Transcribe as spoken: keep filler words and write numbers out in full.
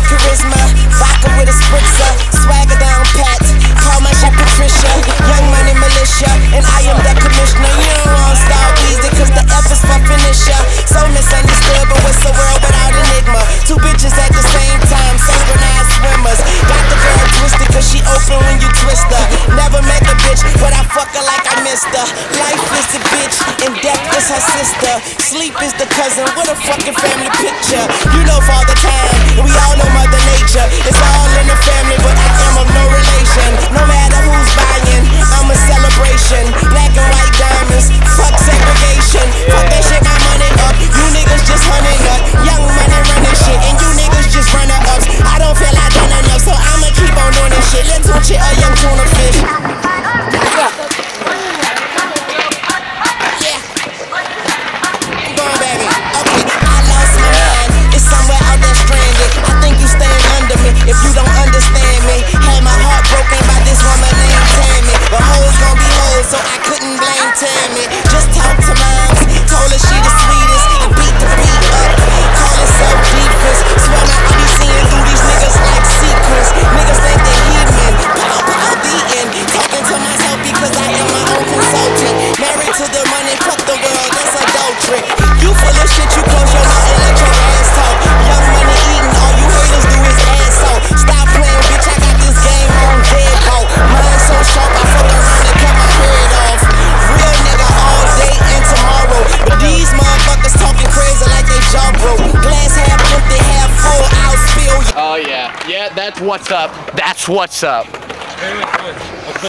charisma, vodka with a spritzer, swagger down pat. Call my shit Patricia, young money militia, and I am the commissioner. You don't want star easy, cause the F is for finisher. So misunderstood, but what's the world without enigma? Two bitches at the same time, synchronized swimmers. Got the girl twisted, cause she open when you twist her. Never met the bitch, but I fuck her like I missed her. Life is the bitch, and death is her sister. Sleep is the cousin, what a fucking family picture. You know Father Time, and we all know Mother Nature. It's all in the family, but I am of no relation. No matter who's buying, I'm a celebration. Black and white diamonds, fuck segregation. Fuck that shit, my money up. You niggas just hunting up. Young money running shit, and you niggas just running ups. I don't feel I done enough, so I'ma keep on doing this shit. Let's watch it, a young tuna fish. Yeah. Yeah. I'm going, baby. Okay, I lost my mind. It's somewhere out there stranded. I think you staying under me if you don't understand me. Had my heart broken by this woman named Tammy. But hoes gon' be hoes, so I couldn't blame Tammy. Just talk to moms, told her she the sweetest, and beat the beat up. Call herself deepest. Swear now I be seeing through these niggas like sequence. Niggas think they heathen. Pow pow the end. Talking to myself because I am my own consultant. Married to the money, fuck the world, that's adultery. You full of shit, you close your mouth and let your ass talk. Young money eating, all you haters do is ass off. Stop playing, bitch, I got this game on deadbolt. Mine so sharp, I fuck around and cut my head off. Real nigga all day and tomorrow. But these motherfuckers talking crazy like they jaw broke. Glass half empty, half full, I'll spill you. Oh yeah, yeah, that's what's up. That's what's up.